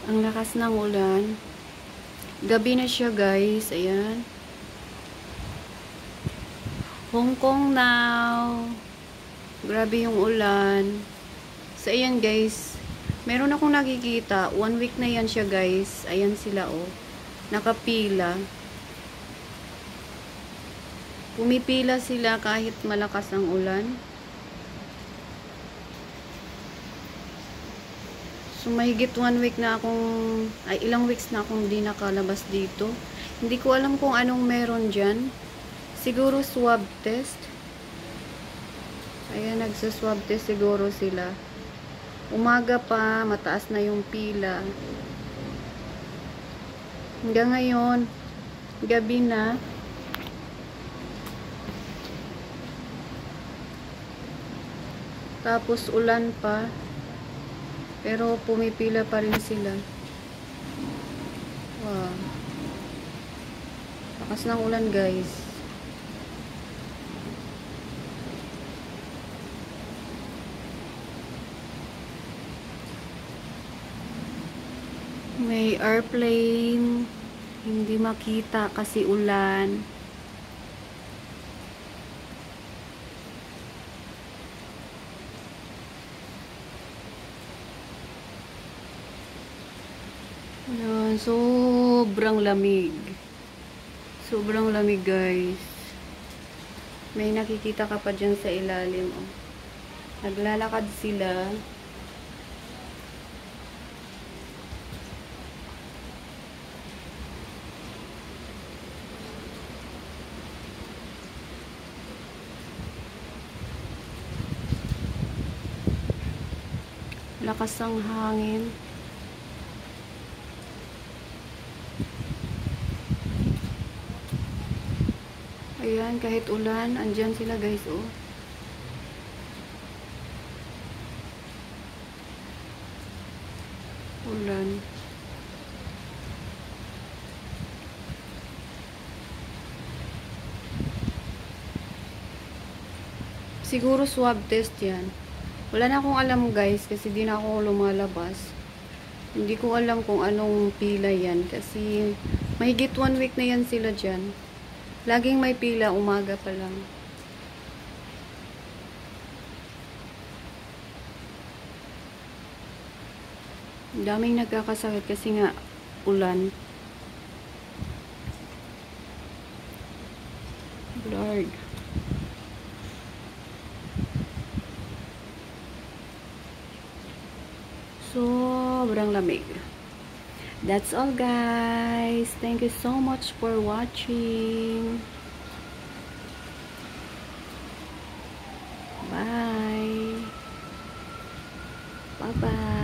Ang lakas ng ulan. Gabi na siya, guys. Ayan. Hong Kong now. Grabe yung ulan. So, ayan, guys. Meron akong nakikita. 1 week na yan siya, guys. Ayan sila, oh. Nakapila. Pumipila sila kahit malakas ang ulan. So, mahigit 1 week na akong, ilang weeks na akong di nakalabas dito. Hindi ko alam kung anong meron dyan. Siguro swab test. Ayan, nagsa-swab test siguro sila. Umaga pa, mataas na yung pila. Hanggang ngayon, gabi na. Tapos ulan pa. Pero pumipila pa rin sila. Wow. Lakas ng ulan, guys. May airplane. Hindi makita kasi ulan. Ayan, sobrang lamig. Sobrang lamig, guys. May nakikita ka pa dyan sa ilalim. Oh. Naglalakad sila. Lakas ang hangin. Ayan, kahit ulan, andyan sila, guys, oh. Ulan. Siguro swab test yan. Wala na akong alam, guys, kasi di na ako lumalabas. Hindi ko alam kung anong pila yan, kasi mahigit 1 week na yan sila dyan. Laging may pila, umaga pa lang. Daming nagkakasakit kasi nga ulan. Lord. Sobrang lamig. That's all, guys. Thank you so much for watching. Bye. Bye-bye.